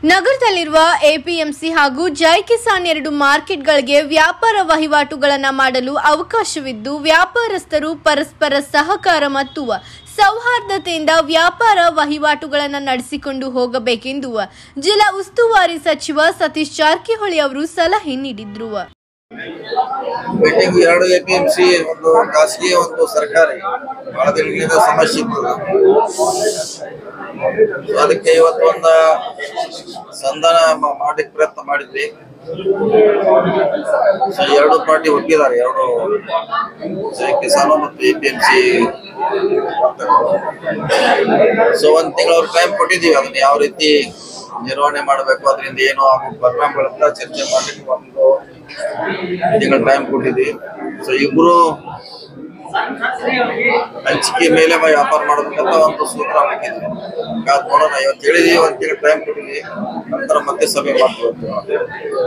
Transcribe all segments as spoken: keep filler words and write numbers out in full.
ನಗರದಲ್ಲಿರುವ ಎಪಿಎಂಸಿ ಹಾಗೂ ಜೈ ಕಿಸಾನ್ ಎರಡು ಮಾರ್ಕೆಟ್ಗಳಿಗೆ ವ್ಯಾಪಾರ ವಹಿವಾಟುಗಳನ್ನು ಮಾಡಲು ಅವಕಾಶವಿದ್ದು ವ್ಯಾಪಾರಸ್ಥರು ಪರಸ್ಪರ ಸಹಕಾರ ಮತ್ತು ಸೌಹಾರ್ದತೆಯಿಂದ ವ್ಯಾಪಾರ ವಹಿವಾಟುಗಳನ್ನು ನಡೆಸಿಕೊಂಡು ಹೋಗಬೇಕೆಂದು ಜಿಲ್ಲಾ ಉಸ್ತುವಾರಿ ಸಚಿವ ಸತೀಶ್ ಜಾರಕಿಹೊಳಿ ಅವರು ಸಲಹೆ ನೀಡಿದರು. ಮೀಟಿಂಗ್ ಎರಡು ಎಪಿಎಂಸಿ ಒಂದು ಖಾಸಗಿ ಒಂದು ಸರ್ಕಾರಿ ಬಹಳ ದಿನಗಳಿಂದ ಸಮಸ್ಯೆ ಇತ್ತು. ಅದಕ್ಕೆ ಇವತ್ತು ಒಂದು ಸಂಧಾನ ಮಾಡಲಿಕ್ಕೆ ಪ್ರಯತ್ನ ಮಾಡಿದ್ವಿ. ಎರಡು ಪಾರ್ಟಿ ಒಪ್ಪಿದ್ದಾರೆ, ಎರಡು ಕಿಸಾನು ಮತ್ತು ಎಪಿಎಂಸಿ. ಸೊ ಒಂದ್ ತಿಂಗಳು ಅವ್ರ ಟೈಮ್ ಕೊಟ್ಟಿದೀವಿ. ಅದನ್ನ ಯಾವ ರೀತಿ ನಿರ್ವಹಣೆ ಮಾಡಬೇಕು, ಅದರಿಂದ ಏನು ಆಗೋ ಪರಿಣಾಮಗಳಂತ ಚರ್ಚೆ ಮಾಡ್ಲಿಕ್ಕೆ ಒಂದು ತಿಂಗಳ ಟೈಮ್ ಕೊಟ್ಟಿದ್ವಿ. ಸೊ ಇಬ್ರು ಹಂಚಿಕೆ ಮೇಲೆ ವ್ಯಾಪಾರ ಮಾಡೋದಕ್ಕಂತ ಒಂದು ಸೂತ್ರ ಹಾಕಿದ್ವಿ. ಕಾದ್ ನೋಡೋಣ. ಇವತ್ತು ಹೇಳಿದ್ವಿ, ಒಂದ್ ತಿಂಗಳ ಟೈಮ್ ಕೊಟ್ಟಿದ್ವಿ, ನಂತರ ಮತ್ತೆ ಸಭೆ ಮಾಡ್ತೀವಿ.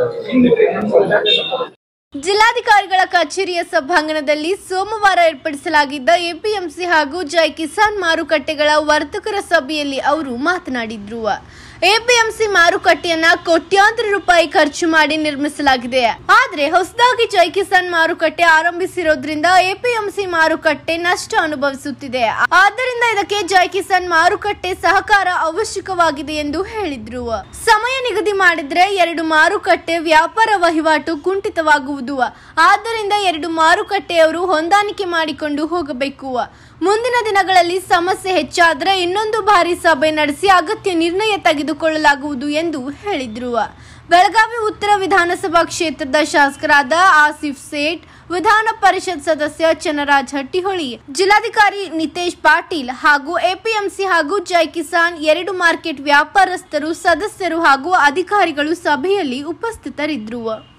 ಜಿಲ್ಲಾಧಿಕಾರಿಗಳ ಕಚೇರಿಯ ಸಭಾಂಗಣದಲ್ಲಿ ಸೋಮವಾರ ಏರ್ಪಡಿಸಲಾಗಿದ್ದ ಎಪಿಎಂಸಿ ಹಾಗೂ ಜೈ ಕಿಸಾನ್ ಮಾರುಕಟ್ಟೆಗಳ ವರ್ತಕರ ಸಭೆಯಲ್ಲಿ ಅವರು ಮಾತನಾಡಿದ್ರು. ಎಪಿಎಂಸಿ ಮಾರುಕಟ್ಟೆಯನ್ನ ಕೋಟ್ಯಾಂತರ ರೂಪಾಯಿ ಖರ್ಚು ಮಾಡಿ ನಿರ್ಮಿಸಲಾಗಿದೆ. ಆದ್ರೆ ಹೊಸದಾಗಿ ಜೈ ಕಿಸಾನ್ ಮಾರುಕಟ್ಟೆ ಆರಂಭಿಸಿರೋದ್ರಿಂದ ಎಪಿಎಂಸಿ ಮಾರುಕಟ್ಟೆ ನಷ್ಟ ಅನುಭವಿಸುತ್ತಿದೆ. ಆದ್ದರಿಂದ ಇದಕ್ಕೆ ಜೈ ಕಿಸಾನ್ ಮಾರುಕಟ್ಟೆ ಸಹಕಾರ ಅವಶ್ಯಕವಾಗಿದೆ ಎಂದು ಹೇಳಿದ್ರು. ಸಮಯ ನಿಗದಿ ಮಾಡಿದ್ರೆ ಎರಡು ಮಾರುಕಟ್ಟೆ ವ್ಯಾಪಾರ ವಹಿವಾಟು ಕುಂಠಿತವಾಗುವುದು. ಆದ್ದರಿಂದ ಎರಡು ಮಾರುಕಟ್ಟೆಯವರು ಹೊಂದಾಣಿಕೆ ಮಾಡಿಕೊಂಡು ಹೋಗಬೇಕು. ಮುಂದಿನ ದಿನಗಳಲ್ಲಿ ಸಮಸ್ಯೆ ಹೆಚ್ಚಾದ್ರೆ ಇನ್ನೊಂದು ಬಾರಿ ಸಭೆ ನಡೆಸಿ ಅಗತ್ಯ ನಿರ್ಣಯ ತೆಗೆದುಕೊಳ್ಳಲಾಗುವುದು ಎಂದು ಹೇಳಿದ್ರು. ಬೆಳಗಾವಿ ಉತ್ತರ ವಿಧಾನಸಭಾ ಕ್ಷೇತ್ರದ ಶಾಸಕರಾದ ಆಸಿಫ್ ಸೇಠ್, ವಿಧಾನ ಪರಿಷತ್ ಸದಸ್ಯ ಚನ್ನರಾಜ್ ಹಟ್ಟಿಹೊಳಿ, ಜಿಲ್ಲಾಧಿಕಾರಿ ನಿತೇಶ್ ಪಾಟೀಲ್ ಹಾಗೂ ಎಪಿಎಂಸಿ ಹಾಗೂ ಜೈ ಕಿಸಾನ್ ಎರಡು ಮಾರ್ಕೆಟ್ ವ್ಯಾಪಾರಸ್ಥರು, ಸದಸ್ಯರು ಹಾಗೂ ಅಧಿಕಾರಿಗಳು ಸಭೆಯಲ್ಲಿ ಉಪಸ್ಥಿತರಿದ್ದರು.